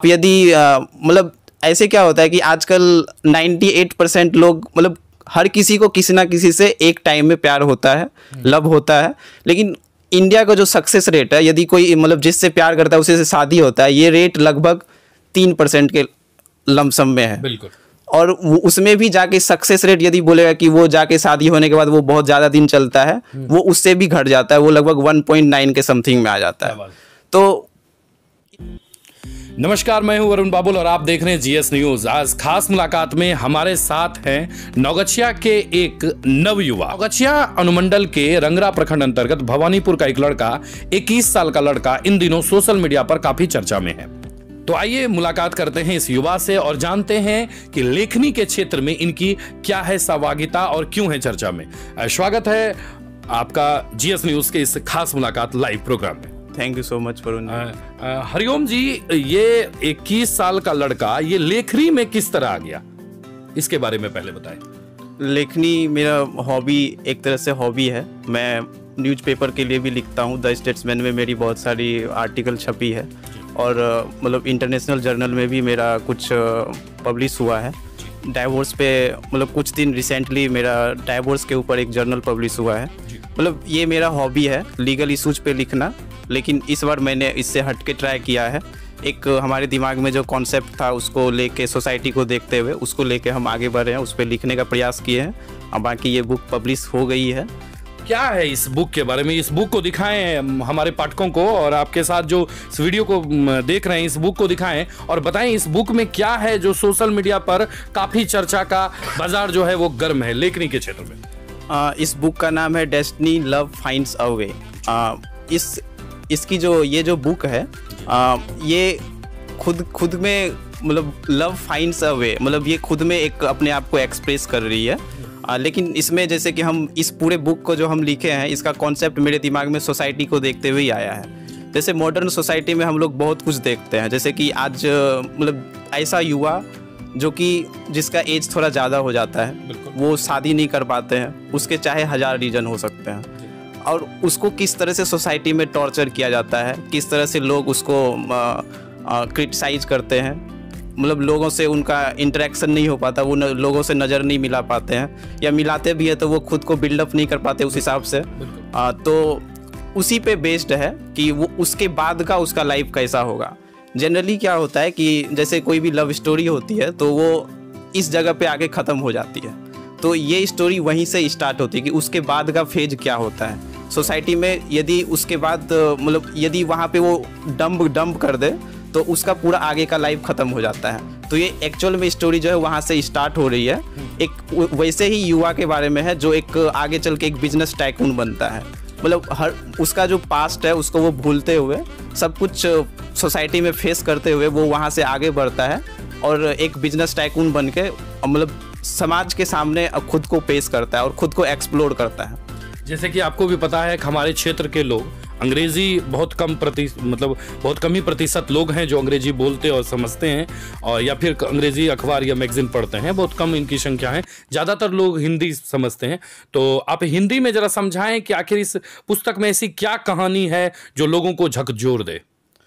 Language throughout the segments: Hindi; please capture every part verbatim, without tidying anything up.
यदि अ, मतलब ऐसे क्या होता है कि आजकल अट्ठानवे परसेंट लोग मतलब हर किसी को किसी ना किसी से एक टाइम में प्यार होता है, लव होता है, लेकिन इंडिया का जो सक्सेस रेट है, यदि कोई मतलब जिससे प्यार करता है उसी से शादी होता है, ये रेट लगभग तीन परसेंट के लमसम में है। बिल्कुल। और वो उसमें भी जाके सक्सेस रेट यदि बोलेगा कि वो जाके शादी होने के बाद वो बहुत ज़्यादा दिन चलता है, वो उससे भी घट जाता है, वो लगभग वन पॉइंट नाइन के समथिंग में आ जाता है। तो नमस्कार, मैं हूं वरुण बाबुल और आप देख रहे हैं जीएस न्यूज। आज खास मुलाकात में हमारे साथ हैं नौगछिया के एक नवयुवा। नौगछिया अनुमंडल के रंगरा प्रखंड अंतर्गत भवानीपुर का एक लड़का, इक्कीस साल का लड़का इन दिनों सोशल मीडिया पर काफी चर्चा में है। तो आइए मुलाकात करते हैं इस युवा से और जानते हैं कि लेखनी के क्षेत्र में इनकी क्या है सहभागिता और क्यों है चर्चा में। स्वागत है आपका जीएस न्यूज के इस खास मुलाकात लाइव प्रोग्राम में। Thank you so much Varun. Hariom ji, ये इक्कीस साल का लड़का ये लेखनी में किस तरह आ गया, इसके बारे में पहले बताएं। लेखनी मेरा हॉबी, एक तरह से हॉबी है। मैं न्यूज़पेपर के लिए भी लिखता हूँ। द स्टेट्समैन में मेरी बहुत सारी आर्टिकल छपी है और मतलब इंटरनेशनल जर्नल में भी मेरा कुछ पब्लिश हुआ है। डाइवोर्स पे मतलब कुछ दिन रिसेंटली मेरा डाइवोर्स के ऊपर एक जर्नल पब्लिश हुआ है। मतलब ये मेरा हॉबी है, लीगल इशूज़ पे लिखना। लेकिन इस बार मैंने इससे हट के ट्राई किया है। एक हमारे दिमाग में जो कॉन्सेप्ट था उसको लेके, सोसाइटी को देखते हुए उसको लेके हम आगे बढ़ रहे हैं, उस पर लिखने का प्रयास किए हैं। और बाकी ये बुक पब्लिश हो गई है। क्या है इस बुक के बारे में? इस बुक को दिखाएं हमारे पाठकों को, और आपके साथ जो इस वीडियो को देख रहे हैं इस बुक को दिखाएं और बताएं इस बुक में क्या है जो सोशल मीडिया पर काफी चर्चा का बाजार जो है वो गर्म है लेखनी के क्षेत्र में। आ, इस बुक का नाम है destiny love finds a way. इस इसकी जो ये जो बुक है आ, ये खुद खुद में मतलब लव फाइंड्स अ वे, मतलब ये खुद में एक अपने आप को एक्सप्रेस कर रही है। आ, लेकिन इसमें जैसे कि हम इस पूरे बुक को जो हम लिखे हैं, इसका कॉन्सेप्ट मेरे दिमाग में सोसाइटी को देखते हुए ही आया है। जैसे मॉडर्न सोसाइटी में हम लोग बहुत कुछ देखते हैं, जैसे कि आज मतलब ऐसा युवा जो कि जिसका एज थोड़ा ज़्यादा हो जाता है, वो शादी नहीं कर पाते हैं, उसके चाहे हज़ार रीज़न हो सकते हैं, और उसको किस तरह से सोसाइटी में टॉर्चर किया जाता है, किस तरह से लोग उसको क्रिटिसाइज करते हैं। मतलब लोगों से उनका इंटरेक्शन नहीं हो पाता, वो न, लोगों से नज़र नहीं मिला पाते हैं, या मिलाते भी है तो वो खुद को बिल्डअप नहीं कर पाते उस हिसाब से। आ, तो उसी पे बेस्ड है कि वो उसके बाद का उसका लाइफ कैसा होगा। जनरली क्या होता है कि जैसे कोई भी लव स्टोरी होती है तो वो इस जगह पे आके ख़त्म हो जाती है, तो ये स्टोरी वहीं से स्टार्ट होती है कि उसके बाद का फेज क्या होता है सोसाइटी में। यदि उसके बाद मतलब यदि वहाँ पे वो डंप डंप कर दे तो उसका पूरा आगे का लाइफ ख़त्म हो जाता है। तो ये एक्चुअल में स्टोरी जो है वहाँ से स्टार्ट हो रही है। एक वैसे ही युवा के बारे में है जो एक आगे चल के एक बिजनेस टाइकून बनता है। मतलब हर उसका जो पास्ट है उसको वो भूलते हुए, सब कुछ सोसाइटी में फेस करते हुए वो वहाँ से आगे बढ़ता है और एक बिजनेस टाइकून बन के मतलब समाज के सामने खुद को पेश करता है और खुद को एक्सप्लोर करता है। जैसे कि आपको भी पता है कि हमारे क्षेत्र के लोग अंग्रेजी बहुत कम प्रति मतलब बहुत कम ही प्रतिशत लोग हैं जो अंग्रेजी बोलते और समझते हैं, और या फिर अंग्रेजी अखबार या मैगजीन पढ़ते हैं, बहुत कम इनकी संख्या है। ज़्यादातर लोग हिंदी समझते हैं। तो आप हिंदी में ज़रा समझाएं कि आखिर इस पुस्तक में ऐसी क्या कहानी है जो लोगों को झकझोर दे।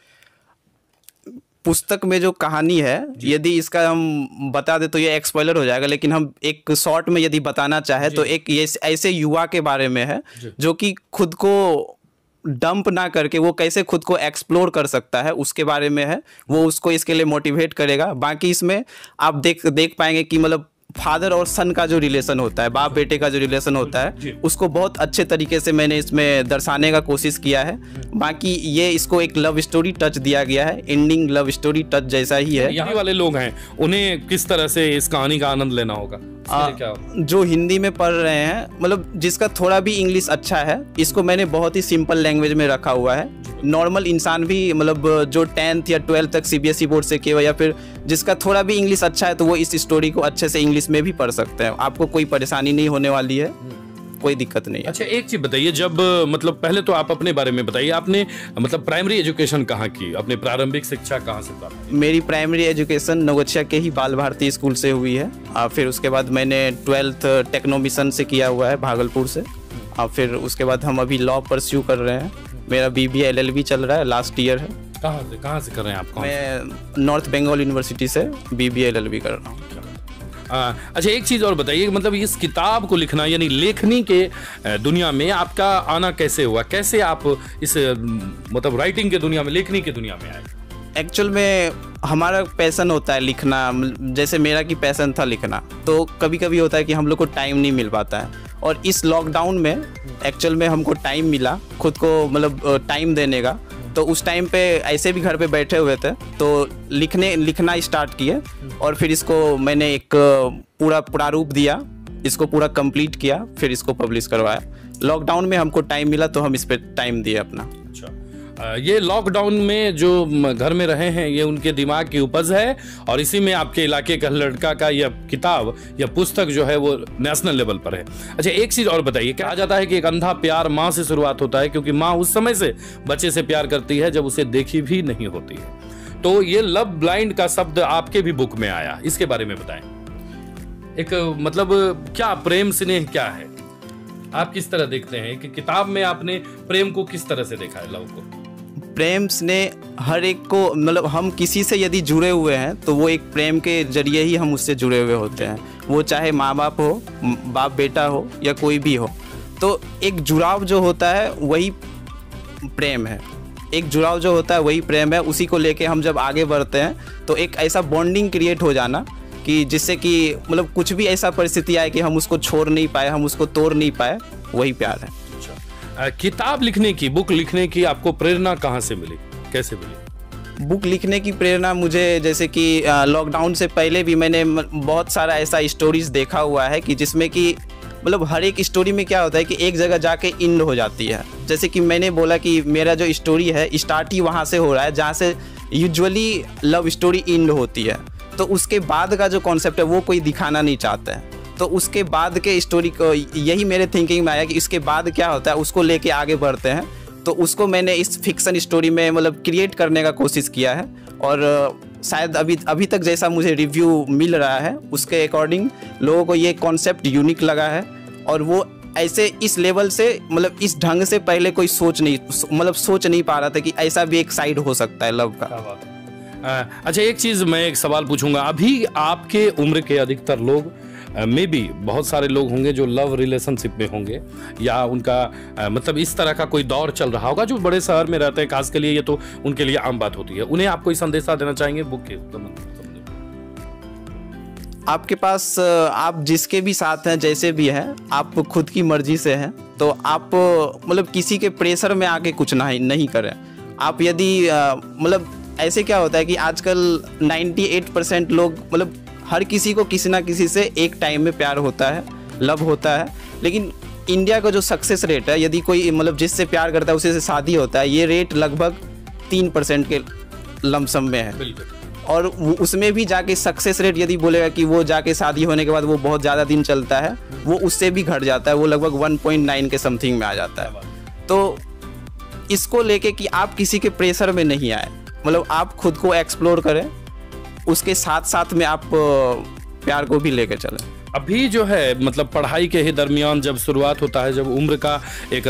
पुस्तक में जो कहानी है, यदि इसका हम बता दे तो ये एक स्पॉइलर हो जाएगा, लेकिन हम एक शॉर्ट में यदि बताना चाहे तो एक ये ऐसे युवा के बारे में है जो कि खुद को डंप ना करके वो कैसे खुद को एक्सप्लोर कर सकता है उसके बारे में है। वो उसको इसके लिए मोटिवेट करेगा। बाकी इसमें आप देख देख पाएंगे कि मतलब फादर और सन का जो रिलेशन होता है, बाप बेटे का जो रिलेशन होता है, उसको बहुत अच्छे तरीके से मैंने इसमें दर्शाने का कोशिश किया है। बाकी ये इसको एक लव स्टोरी टच दिया गया है, एंडिंग लव स्टोरी टच जैसा ही है। यहाँ वाले लोग हैं उन्हें किस तरह से इस कहानी का आनंद लेना होगा? आ, जो हिंदी में पढ़ रहे हैं, मतलब जिसका थोड़ा भी इंग्लिश अच्छा है, इसको मैंने बहुत ही सिंपल लैंग्वेज में रखा हुआ है। नॉर्मल इंसान भी मतलब जो टेंथ या ट्वेल्थ तक सीबीएसई बोर्ड से किया या फिर जिसका थोड़ा भी इंग्लिश अच्छा है तो वो इस स्टोरी को अच्छे से इंग्लिश में भी पढ़ सकते हैं। आपको कोई परेशानी नहीं होने वाली है, कोई दिक्कत नहीं है। अच्छा, एक चीज बताइए, जब मतलब पहले तो आप अपने बारे में बताइए, आपने मतलब प्राइमरी एजुकेशन कहाँ की, अपने प्रारंभिक शिक्षा कहाँ से प्राप्त? मेरी प्राइमरी एजुकेशन नौगछिया के ही बाल भारती स्कूल से हुई है। और फिर उसके बाद मैंने ट्वेल्थ टेक्नो मिशन से किया हुआ है भागलपुर से। और फिर उसके बाद हम अभी लॉ परस्यू कर रहे हैं। मेरा B B L L B चल रहा है, लास्ट ईयर है। कहाँ से कहाँ से कर रहे हैं आप? मैं नॉर्थ बंगाल यूनिवर्सिटी से B B L L B कर रहा हूँ। आ, अच्छा, एक चीज़ और बताइए, मतलब इस किताब को लिखना यानी लेखनी के दुनिया में आपका आना कैसे हुआ? कैसे आप इस मतलब राइटिंग के दुनिया में, लेखनी के दुनिया में आए? एक्चुअल में हमारा पैसन होता है लिखना, जैसे मेरा की पैसन था लिखना, तो कभी कभी होता है कि हम लोग को टाइम नहीं मिल पाता है। और इस लॉकडाउन में एक्चुअल में हमको टाइम मिला खुद को मतलब टाइम देने का। तो उस टाइम पे ऐसे भी घर पे बैठे हुए थे तो लिखने लिखना स्टार्ट किए और फिर इसको मैंने एक पूरा प्रारूप दिया, इसको पूरा कंप्लीट किया, फिर इसको पब्लिश करवाया। लॉकडाउन में हमको टाइम मिला तो हम इस पे टाइम दिए अपना। अच्छा, ये लॉकडाउन में जो घर में रहे हैं ये उनके दिमाग की उपज है और इसी में आपके इलाके का लड़का का यह किताब या पुस्तक जो है वो नेशनल लेवल पर है। अच्छा, एक चीज़ और बताइए, कहा जाता है कि एक अंधा प्यार माँ से शुरुआत होता है, क्योंकि माँ उस समय से बच्चे से प्यार करती है जब उसे देखी भी नहीं होती है। तो ये लव ब्लाइंड का शब्द आपके भी बुक में आया, इसके बारे में बताएं। एक मतलब क्या प्रेम स्नेह क्या है, आप किस तरह देखते हैं कि किताब में आपने प्रेम को किस तरह से देखा है? लव को, प्रेम स्नेह हर एक को, मतलब हम किसी से यदि जुड़े हुए हैं तो वो एक प्रेम के जरिए ही हम उससे जुड़े हुए होते हैं। वो चाहे माँ बाप हो, बाप बेटा हो या कोई भी हो, तो एक जुड़ाव जो होता है वही प्रेम है। एक जुड़ाव जो होता है वही प्रेम है। उसी को लेके हम जब आगे बढ़ते हैं तो एक ऐसा बॉन्डिंग क्रिएट हो जाना कि जिससे कि मतलब कुछ भी ऐसा परिस्थिति आए कि हम उसको छोड़ नहीं पाए, हम उसको तोड़ नहीं पाए, वही प्यार है। किताब लिखने की, बुक लिखने की आपको प्रेरणा कहाँ से मिली, कैसे मिली? बुक लिखने की प्रेरणा मुझे, जैसे कि लॉकडाउन से पहले भी मैंने बहुत सारा ऐसा स्टोरीज देखा हुआ है कि जिसमें कि मतलब हर एक स्टोरी में क्या होता है कि एक जगह जाके इंड हो जाती है। जैसे कि मैंने बोला कि मेरा जो स्टोरी है स्टार्ट ही वहाँ से हो रहा है जहाँ से यूजुअली लव स्टोरी इंड होती है। तो उसके बाद का जो कॉन्सेप्ट है वो कोई दिखाना नहीं चाहता है। तो उसके बाद के स्टोरी को, यही मेरे थिंकिंग में आया कि इसके बाद क्या होता है उसको लेके आगे बढ़ते हैं। तो उसको मैंने इस फिक्शन स्टोरी में मतलब क्रिएट करने का कोशिश किया है और शायद अभी अभी तक जैसा मुझे रिव्यू मिल रहा है उसके अकॉर्डिंग लोगों को ये कॉन्सेप्ट यूनिक लगा है और वो ऐसे इस लेवल से मतलब इस ढंग से पहले कोई सोच नहीं मतलब सोच नहीं पा रहा था कि ऐसा भी एक साइड हो सकता है लव का। अच्छा, एक चीज़ मैं एक सवाल पूछूंगा, अभी आपके उम्र के अधिकतर लोग में भी बहुत सारे लोग होंगे जो लव रिलेशनशिप में होंगे या उनका आ, मतलब इस तरह का कोई दौर चल रहा होगा, जो बड़े शहर में रहते हैं खास के लिए, ये तो उनके लिए आम बात होती है। उन्हें आप कोई संदेशा देना चाहेंगे बुक के? आपके पास आप जिसके भी साथ हैं, जैसे भी हैं, आप खुद की मर्जी से हैं, तो आप मतलब किसी के प्रेशर में आके कुछ नहीं नहीं करें। आप यदि मतलब ऐसे क्या होता है कि आजकल अट्ठानवे परसेंट लोग मतलब हर किसी को किसी ना किसी से एक टाइम में प्यार होता है, लव होता है, लेकिन इंडिया का जो सक्सेस रेट है, यदि कोई मतलब जिससे प्यार करता है उसी से शादी होता है, ये रेट लगभग तीन परसेंट के लमसम में है। और उसमें भी जाके सक्सेस रेट यदि बोलेगा कि वो जाके शादी होने के बाद वो बहुत ज़्यादा दिन चलता है, वो उससे भी घट जाता है, वो लगभग वन पॉइंट नाइन के समथिंग में आ जाता है। तो इसको लेके कि आप किसी के प्रेशर में नहीं आए, मतलब आप खुद को एक्सप्लोर करें, उसके साथ साथ में आप प्यार को भी लेकर चलें। अभी जो है मतलब पढ़ाई के ही दरमियान जब शुरुआत होता है, जब उम्र का एक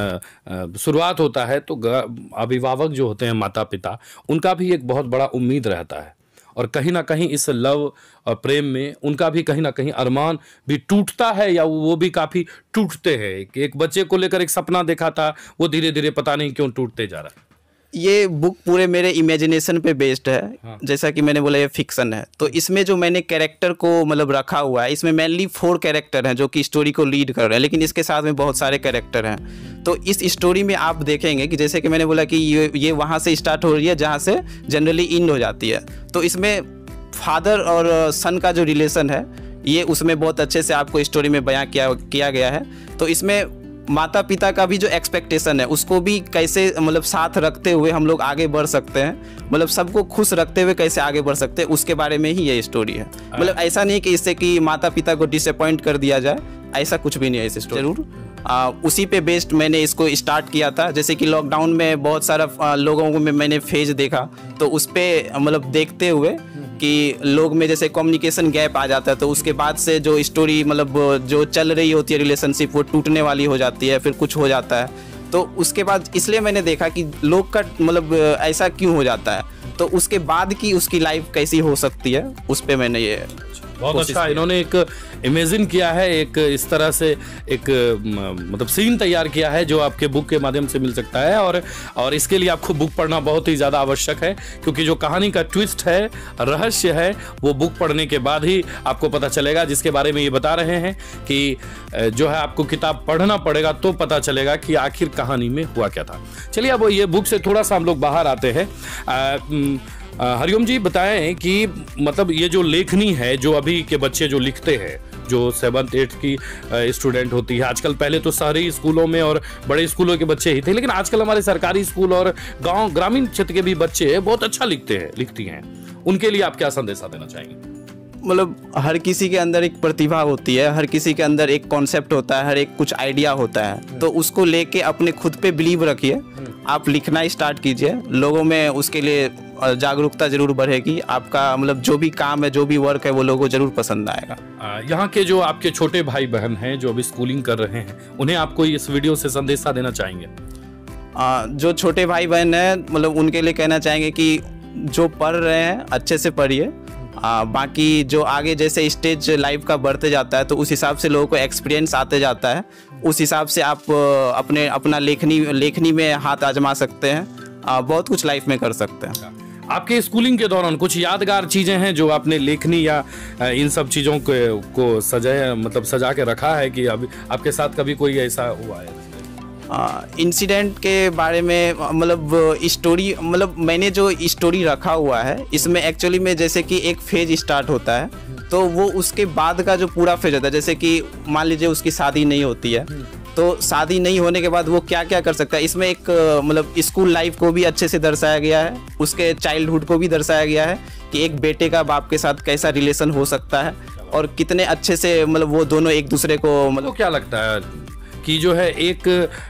शुरुआत होता है, तो अभिभावक जो होते हैं, माता पिता, उनका भी एक बहुत बड़ा उम्मीद रहता है और कहीं ना कहीं इस लव और प्रेम में उनका भी कहीं ना कहीं अरमान भी टूटता है या वो भी काफ़ी टूटते हैं। एक बच्चे को लेकर एक सपना देखा था, वो धीरे धीरे पता नहीं क्यों टूटते जा रहा है। ये बुक पूरे मेरे इमेजिनेशन पे बेस्ड है। हाँ। जैसा कि मैंने बोला ये फिक्शन है, तो इसमें जो मैंने कैरेक्टर को मतलब रखा हुआ है, इसमें मेनली फोर कैरेक्टर हैं जो कि स्टोरी को लीड कर रहे हैं, लेकिन इसके साथ में बहुत सारे कैरेक्टर हैं। तो इस स्टोरी में आप देखेंगे कि जैसे कि मैंने बोला कि ये ये वहाँ से स्टार्ट हो रही है जहाँ से जनरली इंड हो जाती है। तो इसमें फादर और सन का जो रिलेशन है ये उसमें बहुत अच्छे से आपको स्टोरी में बयां किया किया गया है। तो इसमें माता पिता का भी जो एक्सपेक्टेशन है उसको भी कैसे मतलब साथ रखते हुए हम लोग आगे बढ़ सकते हैं, मतलब सबको खुश रखते हुए कैसे आगे बढ़ सकते हैं, उसके बारे में ही ये स्टोरी है। मतलब ऐसा नहीं कि इससे कि माता पिता को डिसअपॉइंट कर दिया जाए, ऐसा कुछ भी नहीं है इस स्टोरी। जरूर आ, उसी पे बेस्ड मैंने इसको स्टार्ट किया था। जैसे कि लॉकडाउन में बहुत सारा आ, लोगों को मैंने फेज देखा, तो उस पर मतलब देखते हुए कि लोग में जैसे कम्युनिकेशन गैप आ जाता है, तो उसके बाद से जो स्टोरी मतलब जो चल रही होती है रिलेशनशिप वो टूटने वाली हो जाती है, फिर कुछ हो जाता है। तो उसके बाद इसलिए मैंने देखा कि लोग का मतलब ऐसा क्यों हो जाता है, तो उसके बाद की उसकी लाइफ कैसी हो सकती है, उस पर मैंने ये बहुत अच्छा इन्होंने एक इमेजिन किया है, एक इस तरह से एक मतलब सीन तैयार किया है जो आपके बुक के माध्यम से मिल सकता है। और और इसके लिए आपको बुक पढ़ना बहुत ही ज़्यादा आवश्यक है, क्योंकि जो कहानी का ट्विस्ट है, रहस्य है, वो बुक पढ़ने के बाद ही आपको पता चलेगा, जिसके बारे में ये बता रहे हैं कि जो है आपको किताब पढ़ना पड़ेगा तो पता चलेगा कि आखिर कहानी में हुआ क्या था। चलिए अब ये बुक से थोड़ा सा हम लोग बाहर आते हैं। हरिओम जी बताएं कि मतलब ये जो लेखनी है, जो अभी के बच्चे जो लिखते हैं, जो सेवन्थ एट्थ की स्टूडेंट होती है आजकल, पहले तो शहरी स्कूलों में और बड़े स्कूलों के बच्चे ही थे, लेकिन आजकल हमारे सरकारी स्कूल और गांव ग्रामीण क्षेत्र के भी बच्चे बहुत अच्छा लिखते हैं लिखती हैं, उनके लिए आप क्या संदेशा देना चाहेंगे? मतलब हर किसी के अंदर एक प्रतिभा होती है, हर किसी के अंदर एक कॉन्सेप्ट होता है, हर एक कुछ आइडिया होता है, तो उसको लेके अपने खुद पे बिलीव रखिए, आप लिखना स्टार्ट कीजिए, लोगों में उसके लिए जागरूकता जरूर बढ़ेगी, आपका मतलब जो भी काम है, जो भी वर्क है, वो लोगों को जरूर पसंद आएगा। यहाँ के जो आपके छोटे भाई बहन हैं जो अभी स्कूलिंग कर रहे हैं, उन्हें आप कोई इस वीडियो से संदेशा देना चाहेंगे? आ, जो छोटे भाई बहन हैं, मतलब उनके लिए कहना चाहेंगे कि जो पढ़ रहे हैं अच्छे से पढ़िए, आ, बाकी जो आगे जैसे स्टेज लाइफ का बढ़ते जाता है, तो उस हिसाब से लोगों को एक्सपीरियंस आते जाता है, उस हिसाब से आप अपने अपना लेखनी लेखनी में हाथ आजमा सकते हैं, आ, बहुत कुछ लाइफ में कर सकते हैं। आपके स्कूलिंग के दौरान कुछ यादगार चीजें हैं जो आपने लेखनी या इन सब चीजों को, को सजाया मतलब सजा के रखा है कि अभी आपके साथ कभी कोई ऐसा हुआ है इंसिडेंट uh, के बारे में? मतलब स्टोरी, मतलब मैंने जो स्टोरी रखा हुआ है इसमें एक्चुअली में जैसे कि एक फेज स्टार्ट होता है, तो वो उसके बाद का जो पूरा फेज होता है, जैसे कि मान लीजिए उसकी शादी नहीं होती है, तो शादी नहीं होने के बाद वो क्या क्या कर सकता है, इसमें एक मतलब स्कूल लाइफ को भी अच्छे से दर्शाया गया है, उसके चाइल्डहुड को भी दर्शाया गया है कि एक बेटे का बाप के साथ कैसा रिलेशन हो सकता है, और कितने अच्छे से मतलब वो दोनों एक दूसरे को मतलब। क्या लगता है कि जो है एक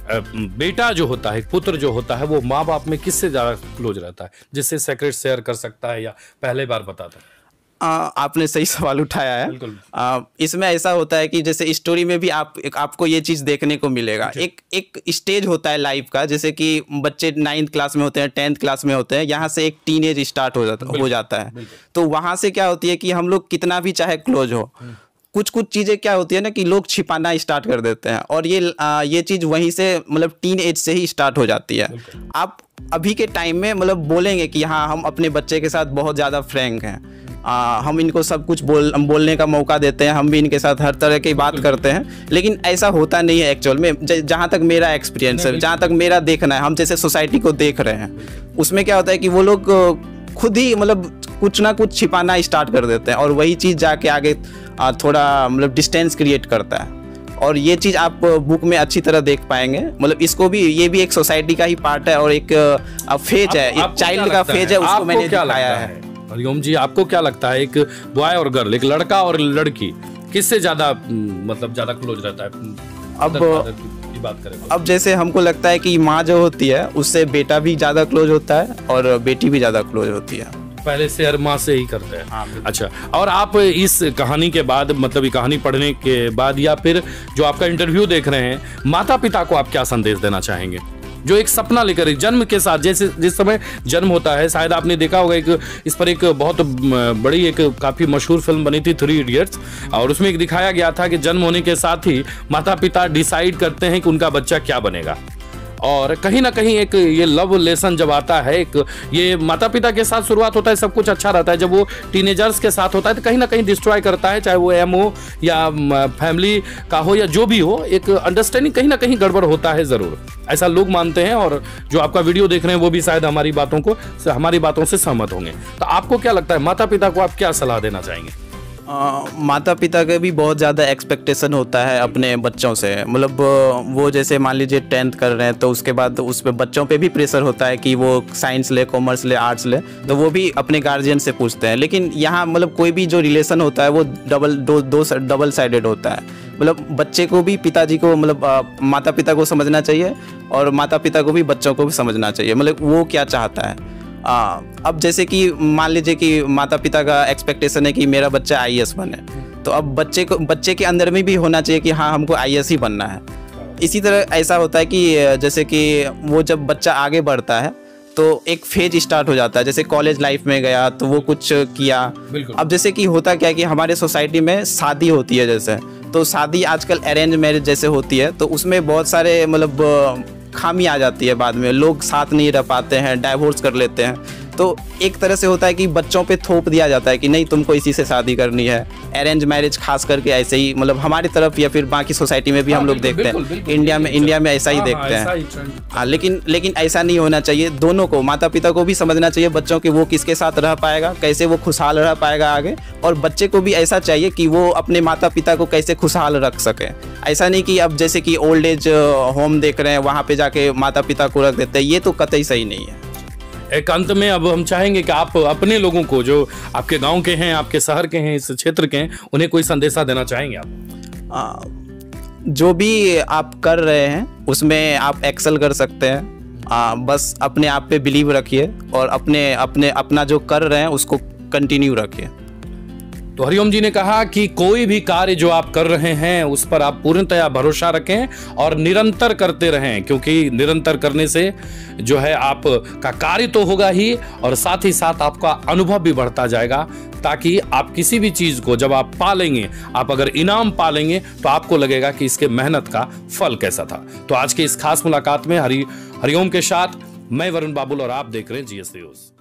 बेटा जो होता है, पुत्र जो होता है, वो माँ बाप में किससे ज़्यादा क्लोज रहता है, जिससे सीक्रेट शेयर कर सकता है या पहले बार बताता है? आ, आपने सही सवाल उठाया है। आ, इसमें ऐसा होता है कि जैसे स्टोरी में भी आप एक, आपको ये चीज़ देखने को मिलेगा, एक एक स्टेज होता है लाइफ का, जैसे कि बच्चे नाइन्थ क्लास में होते हैं, टेंथ क्लास में होते हैं, यहाँ से एक टीन एज स्टार्ट हो जाता हो जाता है, तो वहाँ से क्या होती है कि हम लोग कितना भी चाहे क्लोज हो, कुछ कुछ चीज़ें क्या होती है ना कि लोग छिपाना स्टार्ट कर देते हैं, और ये आ, ये चीज़ वहीं से मतलब टीन एज से ही स्टार्ट हो जाती है। आप अभी के टाइम में मतलब बोलेंगे कि हाँ हम अपने बच्चे के साथ बहुत ज़्यादा फ्रैंक हैं, आ, हम इनको सब कुछ बोल बोलने का मौका देते हैं, हम भी इनके साथ हर तरह की बात करते हैं, लेकिन ऐसा होता नहीं है एक्चुअल में। जहाँ तक मेरा एक्सपीरियंस है, जहाँ तक मेरा देखना है, हम जैसे सोसाइटी को देख रहे हैं, उसमें क्या होता है कि वो लोग खुद ही मतलब कुछ ना कुछ छिपाना स्टार्ट कर देते हैं, और वही चीज़ जाके आगे थोड़ा मतलब डिस्टेंस क्रिएट करता है, और ये चीज़ आप बुक में अच्छी तरह देख पाएंगे। मतलब इसको भी, ये भी एक सोसाइटी का ही पार्ट है, और एक फेज है, एक चाइल्ड का फेज है, उसको मैंने दिखाया है। हरिओम जी, आपको क्या लगता है, एक बॉय और गर्ल, एक लड़का और लड़की, किससे ज्यादा मतलब ज्यादा क्लोज रहता है? अब बात करें अब जैसे हमको लगता है कि माँ जो होती है उससे बेटा भी ज़्यादा क्लोज होता है, और बेटी भी ज़्यादा क्लोज होती है। पहले शेयर माँ से ही करते हैं। हाँ, अच्छा, और आप इस कहानी के बाद मतलब ये कहानी पढ़ने के बाद या फिर जो आपका इंटरव्यू देख रहे हैं, माता पिता को आप क्या संदेश देना चाहेंगे, जो एक सपना लेकर जन्म के साथ, जैसे जिस समय जन्म होता है, शायद आपने देखा होगा एक इस पर एक बहुत बड़ी एक काफ़ी मशहूर फिल्म बनी थी थ्री इडियट्स, और उसमें एक दिखाया गया था कि जन्म होने के साथ ही माता पिता डिसाइड करते हैं कि उनका बच्चा क्या बनेगा, और कहीं ना कहीं एक ये लव लेसन जब आता है, एक ये माता पिता के साथ शुरुआत होता है, सब कुछ अच्छा रहता है, जब वो टीनेजर्स के साथ होता है तो कहीं ना कहीं डिस्ट्रॉय करता है, चाहे वो एम हो या फैमिली का हो या जो भी हो, एक अंडरस्टैंडिंग कहीं ना कहीं गड़बड़ होता है ज़रूर, ऐसा लोग मानते हैं, और जो आपका वीडियो देख रहे हैं वो भी शायद हमारी बातों को हमारी बातों से सहमत होंगे। तो आपको क्या लगता है, माता पिता को आप क्या सलाह देना चाहेंगे? आ, माता पिता का भी बहुत ज़्यादा एक्सपेक्टेशन होता है अपने बच्चों से, मतलब वो जैसे मान लीजिए टेंथ कर रहे हैं, तो उसके बाद उस पे बच्चों पे भी प्रेशर होता है कि वो साइंस ले, कॉमर्स ले, आर्ट्स ले, तो वो भी अपने गार्जियन से पूछते हैं। लेकिन यहाँ मतलब कोई भी जो रिलेशन होता है वो डबल दो दो डबल साइडेड होता है, मतलब बच्चे को भी पिताजी को मतलब माता पिता को समझना चाहिए, और माता पिता को भी बच्चों को भी समझना चाहिए, मतलब वो क्या चाहता है। आ, अब जैसे कि मान लीजिए कि माता पिता का एक्सपेक्टेशन है कि मेरा बच्चा आई ए एस बने, तो अब बच्चे को बच्चे के अंदर में भी होना चाहिए कि हाँ हमको आई ए एस ही बनना है, इसी तरह ऐसा होता है कि जैसे कि वो जब बच्चा आगे बढ़ता है तो एक फेज स्टार्ट हो जाता है, जैसे कॉलेज लाइफ में गया तो वो कुछ किया। अब जैसे कि होता क्या है कि हमारे सोसाइटी में शादी होती है, जैसे तो शादी आजकल अरेंज मैरिज जैसे होती है, तो उसमें बहुत सारे मतलब खामी आ जाती है, बाद में लोग साथ नहीं रह पाते हैं, डाइवोर्स कर लेते हैं। तो एक तरह से होता है कि बच्चों पे थोप दिया जाता है कि नहीं तुमको इसी से शादी करनी है। अरेंज मैरिज खास करके ऐसे ही मतलब हमारी तरफ या फिर बाकी सोसाइटी में भी हम लोग देखते हैं, इंडिया में इंडिया में ऐसा ही देखते हैं। हाँ, लेकिन लेकिन ऐसा नहीं होना चाहिए। दोनों को, माता पिता को भी समझना चाहिए बच्चों के वो किसके साथ रह पाएगा, कैसे वो खुशहाल रह पाएगा आगे, और बच्चे को भी ऐसा चाहिए कि वो अपने माता पिता को कैसे खुशहाल रख सके। ऐसा नहीं कि अब जैसे कि ओल्ड एज होम देख रहे हैं वहाँ पे जाके माता पिता को रख देते हैं, ये तो कतई सही नहीं है। एक अंत में अब हम चाहेंगे कि आप अपने लोगों को, जो आपके गांव के हैं, आपके शहर के हैं, इस क्षेत्र के हैं, उन्हें कोई संदेशा देना चाहेंगे आप? आ, जो भी आप कर रहे हैं उसमें आप एक्सेल कर सकते हैं। आ, बस अपने आप पे बिलीव रखिए और अपने अपने अपना जो कर रहे हैं उसको कंटिन्यू रखिए। तो हरिओम जी ने कहा कि कोई भी कार्य जो आप कर रहे हैं उस पर आप पूर्णतया भरोसा रखें और निरंतर करते रहें, क्योंकि निरंतर करने से जो है आपका कार्य तो होगा ही और साथ ही साथ आपका अनुभव भी बढ़ता जाएगा, ताकि आप किसी भी चीज को जब आप पालेंगे, आप अगर इनाम पालेंगे तो आपको लगेगा कि इसके मेहनत का फल कैसा था। तो आज के इस खास मुलाकात में हरि हरिओम के साथ मैं वरुण बाबुल और आप देख रहे हैं जीएस न्यूज।